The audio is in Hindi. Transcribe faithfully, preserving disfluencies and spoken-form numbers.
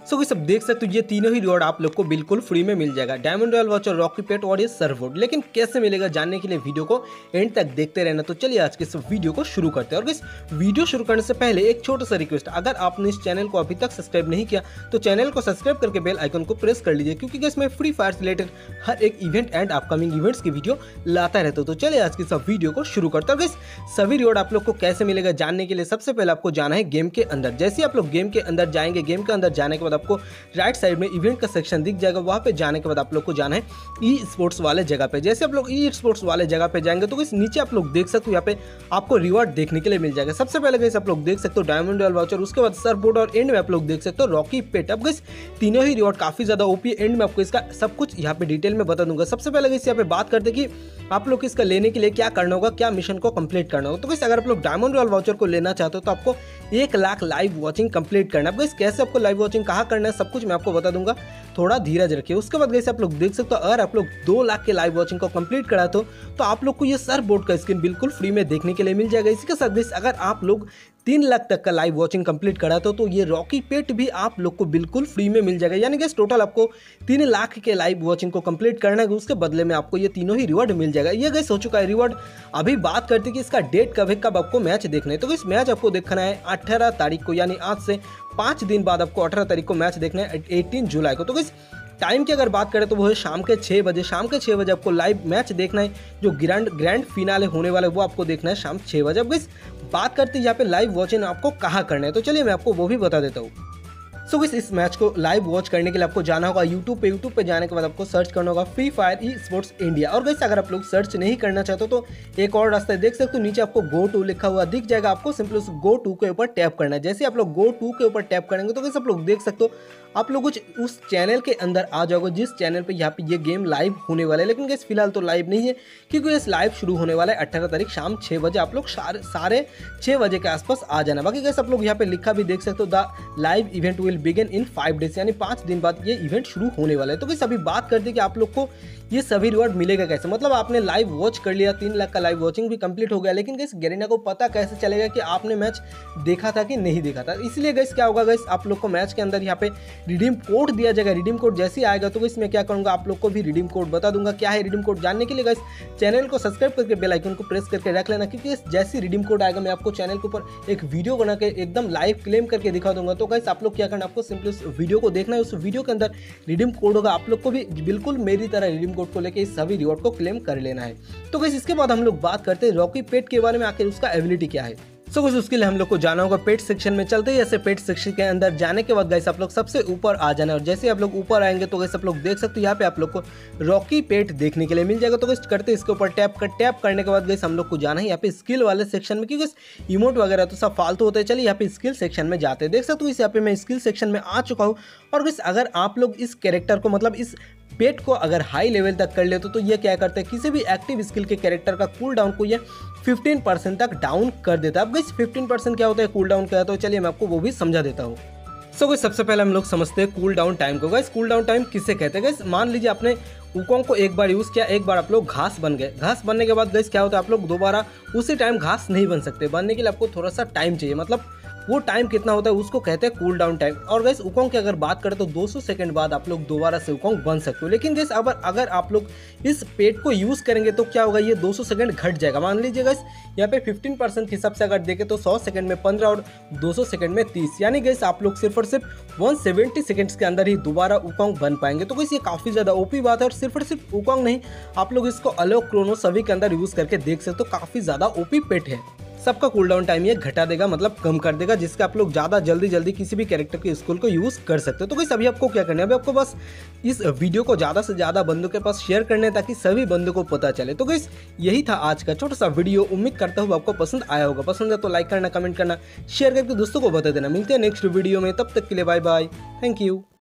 सो guys, अब देख सकते हो ये तीनों ही रिवॉर्ड आप लोग को बिल्कुल फ्री में मिल जाएगा, diamond royal voucher, rocky pet और ये सर्ववुड। लेकिन कैसे मिलेगा जानने के लिए वीडियो को एंड तक देखते रहना। तो चलिए आज के इस वीडियो को शुरू करते हैं। और इस वीडियो शुरू करने से पहले एक छोटा सा रिक्वेस्ट, अगर आपने इस चैनल को अभी तक सब्सक्राइब नहीं किया तो चैनल को सब्सक्राइब करके बेल आइकन को प्रेस कर लीजिए, क्योंकि गाइस मैं फ्री फायर से रिलेटेड हर एक इवेंट एंड अपकमिंग इवेंट्स की वीडियो लाता रहता हूँ। तो चलिए आज की सब वीडियो को शुरू करते हैं। गाइस सभी रिवॉर्ड आप लोग को कैसे मिलेगा जानने के लिए सबसे पहले आपको जाना है गेम के अंदर। जैसे आप लोग गेम के अंदर जाएंगे, गेम के अंदर जाने के बाद आपको राइट साइड में इवेंट का सेक्शन दिख जाएगा। वहां पे जाने के बाद आप लोग को जाना है ई स्पोर्ट्स वाले जगह पे। जैसे आप लोग ई स्पोर्ट्स वाले जगह पे जाएंगे तो इस नीचे आप लोग देख सकते हो यहाँ पे आपको रिवॉर्ड देखने के लिए मिल जाएगा। सबसे पहले गाइस आप लोग देख सकते हो डायमंड रॉयल वाउचर, उसके बाद सर्ववुड और एंड में आप लोग देख सकते हो रॉकी पेट। अब गाइस तीनों ही रिवॉर्ड काफी ज्यादा ओपी, एंड में आपको इसका सब कुछ यहाँ पे डिटेल में बता दूंगा। सबसे पहले गाइस यहाँ पे बात करते कि आप लोग इसका लेने के लिए क्या करना होगा, क्या मिशन को कंप्लीट करना होगा। तो गाइस अगर आप लोग डायमंड रॉयल वाउचर को लेना चाहते हो तो आपको एक लाख लाइव वॉचिंग कंप्लीट करना है। गाइस कैसे आपको लाइव वॉचिंग कहाँ करना है सब कुछ मैं आपको बता दूंगा, थोड़ा धीरज रखिए। उसके बाद गाइस आप लोग देख सकते हो अगर आप लोग दो लाख के लाइव वॉचिंग को कंप्लीट करा तो, तो आप लोग को ये सर्ववुड का स्किन बिल्कुल फ्री में देखने के लिए मिल जाएगा। इसी के साथ गाइस अगर आप लोग तीन लाख तक का लाइव वॉचिंग कंप्लीट करा तो, तो ये रॉकी पेट भी आप लोग को बिल्कुल फ्री में मिल जाएगा। यानी गाइस टोटल आपको तीन लाख के लाइव वॉचिंग को कंप्लीट करना है, उसके बदले में आपको ये तीनों ही रिवॉर्ड मिल जाएगा। ये गाइस हो चुका है रिवॉर्ड। अभी बात करते हैं कि इसका डेट कब है, कब आपको मैच देखना है। तो इस मैच आपको देखना है अठारह तारीख को, यानी आज से पाँच दिन बाद आपको अठारह तारीख को मैच देखना है, अठारह जुलाई को। तो इस टाइम की अगर बात करें तो वो है शाम के छः बजे। शाम के छः बजे आपको लाइव मैच देखना है, जो ग्रैंड ग्रैंड फिनाले होने वाला है वो आपको देखना है शाम छः बजे। अब इस बात करते हैं यहाँ पे लाइव वॉचिंग आपको कहाँ करना है, तो चलिए मैं आपको वो भी बता देता हूँ। सो so, इस मैच को लाइव वॉच करने के लिए आपको जाना होगा यूट्यूब पे। यूट्यूब पे जाने के बाद आपको सर्च करना होगा Free Fire esports India. और गाइस अगर आप लोग सर्च नहीं करना चाहते तो एक और रास्ता है, देख सकते हो नीचे आपको गो टू लिखा हुआ दिख जाएगा। आपको सिंपल उस गो टू के ऊपर टैप करना है। जैसे आप लोग गो टू के ऊपर टैप करेंगे तो गाइस आप लोग देख सकते हो आप लोग कुछ उस चैनल के अंदर आ जाओगे जिस चैनल पे यहाँ पे ये गेम लाइव होने वाला है। लेकिन गाइस फिलहाल तो लाइव नहीं है, क्योंकि इस लाइव शुरू होने वाला है अट्ठारह तारीख शाम छः बजे। आप लोग सारे सारे छः बजे के आसपास आ जाना। बाकी गाइस आप लोग यहाँ पे लिखा भी देख सकते हो, the live event will begin in five days, यानी पाँच दिन बाद ये इवेंट शुरू होने वाला है। तो गाइस अभी बात करते हैं कि आप लोग को ये सभी रिवॉर्ड मिलेगा कैसे। मतलब आपने लाइव वॉच कर लिया, तीन लाख का लाइव वॉचिंग भी कंप्लीट हो गया, लेकिन गाइस गैरेना को पता कैसे चलेगा कि आपने मैच देखा था कि नहीं देखा था। इसलिए गाइस क्या होगा, गाइस आप लोग को मैच के अंदर यहाँ पे रिडीम कोड दिया जाएगा। रिडीम कोड जैसे ही आएगा तो गाइस मैं क्या करूंगा, आप लोग को भी रिडीम कोड बता दूंगा। क्या है रिडीम कोड जानने के लिए गाइस चैनल को सब्सक्राइब करके बेल आइकन को प्रेस करके रख लेना, क्योंकि जैसे रिडीम कोड आएगा मैं आपको चैनल के ऊपर एक वीडियो बना के एकदम लाइव क्लेम करके दिखा दूंगा। तो गाइस आप लोग क्या करना, आपको सिंपल उस वीडियो को देखना है, उस वीडियो के अंदर रिडीम कोड होगा। आप लोग को भी बिल्कुल मेरी तरह रिडीम कोड को लेकर इस सभी रिवॉर्ड को क्लेम कर लेना है। तो गाइस इसके बाद हम लोग बात करते हैं रॉकी पेट के बारे में, आखिर उसका एबिलिटी क्या है। सो गाइस उसके लिए हम लोग को जाना होगा पेट सेक्शन में। चलते ही ऐसे पेट सेक्शन के अंदर जाने के बाद गाइस आप लोग सबसे ऊपर आ जाना है। और जैसे आप लोग ऊपर आएंगे तो गाइस आप लोग देख सकते हो यहाँ पे आप लोग को रॉकी पेट देखने के लिए मिल जाएगा। तो गाइस करते इसके ऊपर टैप कर टैप करने के बाद गाइस हम लोग को जाना है यहाँ पे स्किल वाले सेक्शन में, क्योंकि इमोट वगैरह तो सब फालतू होते हैं। चलिए यहाँ पे स्किल सेक्शन में जाते हैं। देख सकते हो इस यहाँ पे मैं स्किल सेक्शन में आ चुका हूँ। और गाइस अगर आप लोग इस कैरेक्टर को, मतलब इस पेट को अगर हाई लेवल तक कर ले तो, तो ये क्या करते हैं, किसी भी एक्टिव स्किल के कैरेक्टर का कूल डाउन को ये पंद्रह परसेंट तक डाउन कर देता है। अब गाइस पंद्रह परसेंट क्या होता है, कूल डाउन क्या होता है, तो चलिए मैं आपको वो भी समझा देता हूँ। सो गाइस सबसे पहले हम लोग समझते हैं कूल डाउन टाइम को। गाइस कूल डाउन टाइम किसे कहते हैं। गाइस मान लीजिए आपने वुकोंग को एक बार यूज़ किया, एक बार आप लोग घास बन गए। घास बनने के बाद गाइस क्या होता है, आप लोग दोबारा उसी टाइम घास नहीं बन सकते। बनने के लिए आपको थोड़ा सा टाइम चाहिए, मतलब वो टाइम कितना होता है उसको कहते हैं कूल डाउन टाइम। और गाइस वुकोंग की अगर बात करें तो दो सौ सेकंड बाद आप लोग दोबारा से वुकोंग बन सकते हो। लेकिन गाइस अगर अगर आप लोग इस पेट को यूज़ करेंगे तो क्या होगा, ये दो सौ सेकंड घट जाएगा। मान लीजिए गाइस यहाँ पे पंद्रह परसेंट के हिसाब से अगर देखें तो सौ सेकंड में पंद्रह और दो सौ सेकंड में तीस, यानी गाइस आप लोग सिर्फ और सिर्फ एक सौ सत्तर सेकंड्स के अंदर ही दोबारा वुकोंग बन पाएंगे। तो गाइस ये काफ़ी ज़्यादा ओपी बात है। और सिर्फ और सिर्फ वुकोंग नहीं, आप लोग इसको अलग क्रोनो सभी के अंदर यूज़ करके देख सकते हो, काफ़ी ज़्यादा ओपी पेट है। सबका कूल डाउन टाइम ये घटा देगा, मतलब कम कर देगा, जिसका आप लोग ज़्यादा जल्दी जल्दी किसी भी कैरेक्टर के स्किल को यूज़ कर सकते हो। तो गाइस अभी आपको क्या करना है, अभी आपको बस इस वीडियो को ज़्यादा से ज़्यादा बंदों के पास शेयर करना है ताकि सभी बंदों को पता चले। तो गाइस यही था आज का छोटा सा वीडियो। उम्मीद करता हूँ आपको पसंद आया होगा। पसंद है तो लाइक करना, कमेंट करना, शेयर करके दोस्तों को बता देना। मिलते हैं नेक्स्ट वीडियो में, तब तक के लिए बाय बाय, थैंक यू।